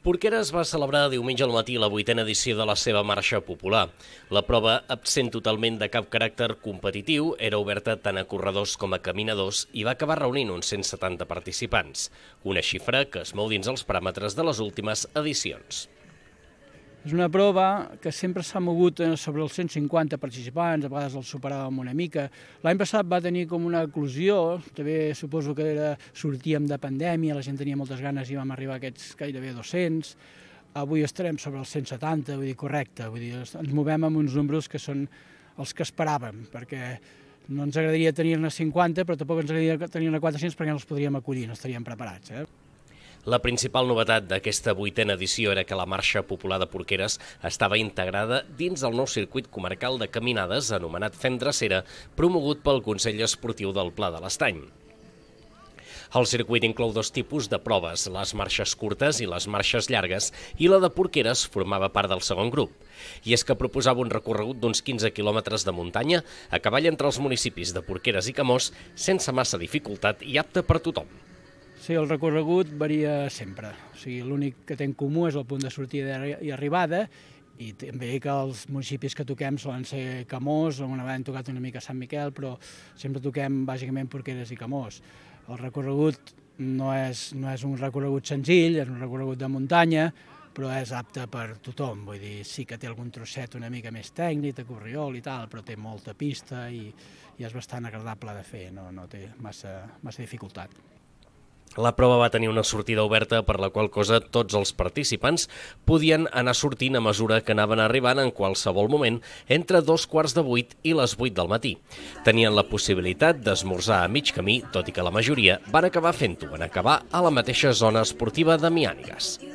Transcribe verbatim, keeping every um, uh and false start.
Porqueres va celebrar diumenge al matí la vuitena edició de la seva marxa popular. La prova, absent totalment de cap caràcter competitiu, era oberta tant a corredors com a caminadors i va acabar reunint uns cent setanta participants, una xifra que es mou dins els paràmetres de les últimes edicions. És una prova que sempre s'ha mogut sobre els cent cinquanta participants, a vegades els superàvem una mica. L'any passat va tenir com una eclosió, també suposo que era, sortíem de pandèmia, la gent tenia moltes ganes i vam arribar a aquests gairebé dos-cents. Avui estarem sobre els cent setanta, vull dir, correcte, vull dir, ens movem amb uns números que són els que esperàvem, perquè no ens agradaria tenir-ne cinquanta, però tampoc ens agradaria tenir-ne quatre-cents perquè no els podríem acollir, no estaríem preparats. Eh? La principal novetat d'aquesta vuitena edició era que la Marxa Popular de Porqueres estava integrada dins del nou circuit comarcal de caminades anomenat Fem Drecera, promogut pel Consell Esportiu del Pla de l'Estany. El circuit inclou dos tipus de proves, les marxes curtes i les marxes llargues, i la de Porqueres formava part del segon grup. I és que proposava un recorregut d'uns quinze quilòmetres de muntanya a cavall entre els municipis de Porqueres i Camós, sense massa dificultat i apte per tothom. Sí, el recorregut varia sempre. O sigui, l'únic que té en comú és el punt de sortida i arribada, i també que els municipis que toquem solen ser Camós, una vegada hem tocat una mica Sant Miquel, però sempre toquem bàsicament Porqueres i Camós. El recorregut no és, no és un recorregut senzill, és un recorregut de muntanya, però és apte per tothom. Vull dir, sí que té algun trosset una mica més tècnic, de corriol i tal, però té molta pista i, i és bastant agradable de fer, no, no té massa, massa dificultat. La prova va tenir una sortida oberta per la qual cosa tots els participants podien anar sortint a mesura que anaven arribant en qualsevol moment entre dos quarts de vuit i les vuit del matí. Tenien la possibilitat d'esmorzar a mig camí, tot i que la majoria van acabar fent-ho en acabar a la mateixa zona esportiva de Miànigues.